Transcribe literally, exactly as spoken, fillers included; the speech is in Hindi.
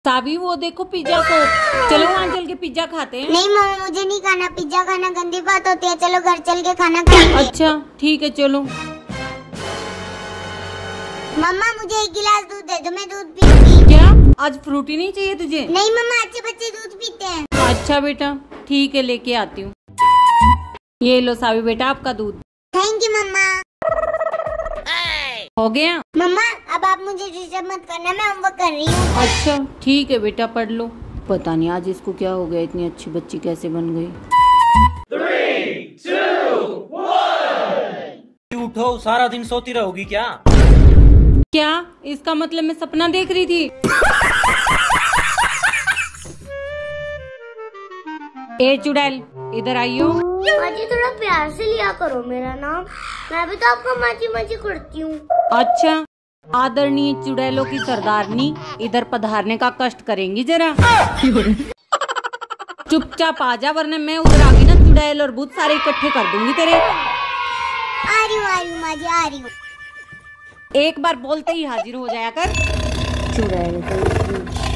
सावी वो देखो पिज्जा को, चलो वहाँ चल के पिज्जा खाते हैं। नहीं मम्मा मुझे नहीं खाना, पिज्जा खाना गंदी बात होती है, चलो घर चल के खाना खाएंगे। अच्छा ठीक है चलो। मम्मा मुझे एक गिलास दूध दे दो, मैं दूध पीऊंगी। क्या आज फ्रूटी नहीं चाहिए तुझे? नहीं मम्मा अच्छे बच्चे दूध पीते हैं। अच्छा बेटा ठीक है लेके आती हूँ। ये लो सावी बेटा आपका दूध। थैंक यू मम्मा। हो गया? मम्मा अब आप मुझे डिस्टर्ब मत करना, मैं होमवर्क कर रही हूँ। अच्छा ठीक है बेटा पढ़ लो। पता नहीं आज इसको क्या हो गया, इतनी अच्छी बच्ची कैसे बन गई। Three, two, one. उठो, सारा दिन सोती रहोगी क्या? क्या इसका मतलब मैं सपना देख रही थी? ए चुड़ैल इधर आइयो। माजी थोड़ा प्यार से लिया करो मेरा नाम, मैं भी तो आपको माजी माजी करती हूँ। अच्छा आदरणीय चुड़ैलों की सरदारनी इधर पधारने का कष्ट करेंगी जरा। चुपचाप आ जा वरना मैं उधर आ गई ना चुड़ैल और भूत सारे इकट्ठे कर दूंगी तेरे। आ रही हूँ आ रही हूँ माजी आ रही हूँ। एक बार बोलते ही हाजिर हो जाया कर चुड़ैल।